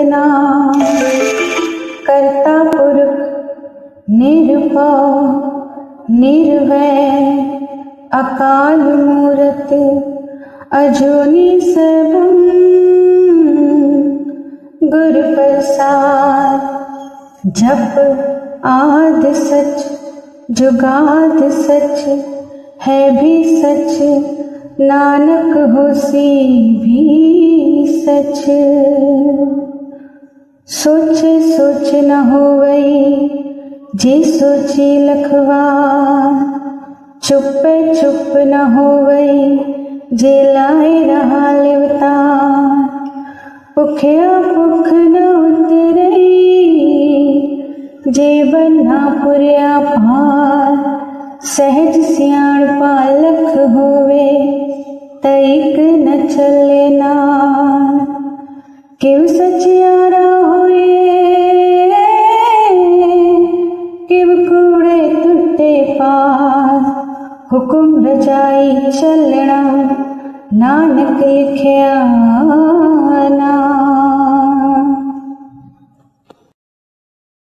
नाम। करता पुरख निरभव निर्वैर अकाल मूरत अजूनी सबम। गुर प्रसाद जप आद सच जुगाद सच है भी सच नानक होसी भी सच। सोचे सोच न होवई जे सोची लखवार। चुपे चुप न होवई जे लाए रहा लिवतार। भुखया भुख न उतरई जे बन्ना पुरया पार। सहज सियाण पालख होवे तईक न चले नार। किव सचियारा होए किव कूड़े टुटे पार। हुकुम रजाई चलना नानक लिखया